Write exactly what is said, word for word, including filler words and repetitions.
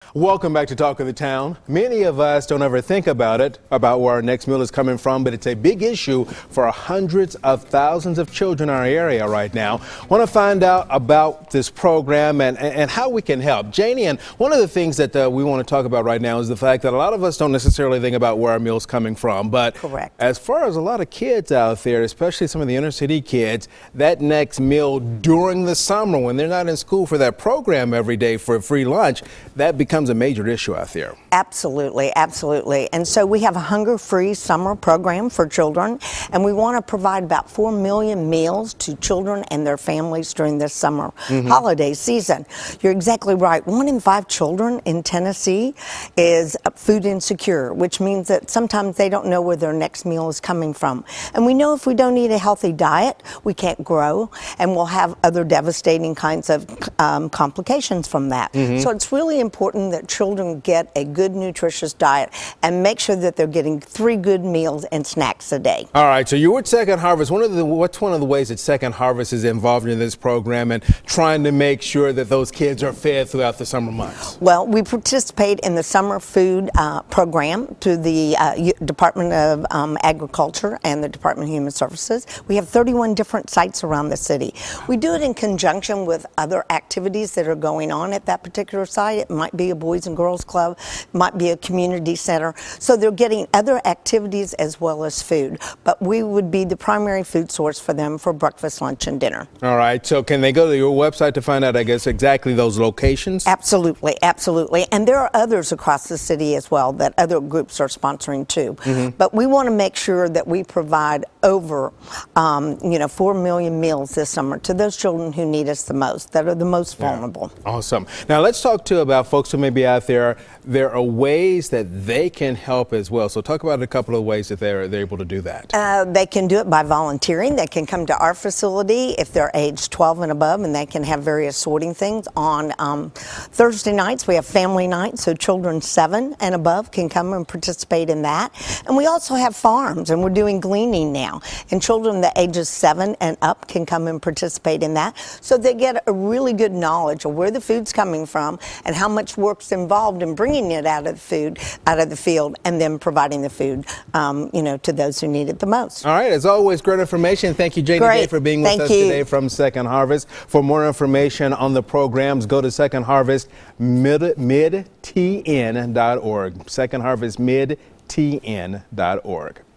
Welcome back to Talk of the Town. Many of us don't ever think about it, about where our next meal is coming from, but it's a big issue for hundreds of thousands of children in our area right now. Want to find out about this program and, and how we can help. Janie, and one of the things that uh, we want to talk about right now is the fact that a lot of us don't necessarily think about where our meal's coming from, but Correct. As far as a lot of kids out there, especially some of the inner city kids, that next meal during the summer when they're not in school for that program every day for a free lunch, that becomes a major issue out there. Absolutely, absolutely. And so we have a hunger-free summer program for children, and we want to provide about four million meals to children and their families during this summer mm-hmm. holiday season. You're exactly right. One in five children in Tennessee is food insecure, which means that sometimes they don't know where their next meal is coming from. And we know if we don't eat a healthy diet, we can't grow, and we'll have other devastating kinds of um, complications from that. Mm-hmm. So it's really important that children get a good nutritious diet and make sure that they're getting three good meals and snacks a day. All right, so you're at Second Harvest. One of the what's one of the ways that Second Harvest is involved in this program and trying to make sure that those kids are fed throughout the summer months? Well, we participate in the summer food uh, program through the uh, Department of um, Agriculture and the Department of Human Services. We have thirty-one different sites around the city. We do it in conjunction with other activities that are going on at that particular site. It might be a Boys and Girls Club, might be a community center. So they're getting other activities as well as food. But we would be the primary food source for them for breakfast, lunch, and dinner. All right. So can they go to your website to find out, I guess, exactly those locations? Absolutely. Absolutely. And there are others across the city as well that other groups are sponsoring too. Mm-hmm. But we want to make sure that we provide over, um, you know, four million meals this summer to those children who need us the most, that are the most vulnerable. Yeah. Awesome. Now let's talk too about folks who may be out there. There are ways that they can help as well. So talk about a couple of ways that they're, they're able to do that. Uh, they can do it by volunteering. They can come to our facility if they're age twelve and above, and they can have various sorting things. On um, Thursday nights, we have family night, so children seven and above can come and participate in that. And we also have farms, and we're doing gleaning now. And children the ages seven and up can come and participate in that. So they get a really good knowledge of where the food's coming from and how much work's involved in bringing it out of the food, out of the field, and then providing the food, um, you know, to those who need it the most. All right. As always, great information. Thank you, Janie Day, for being with Thank us you. today from Second Harvest. For more information on the programs, go to Second Harvest Mid T N dot org. Second Harvest Mid T N dot org.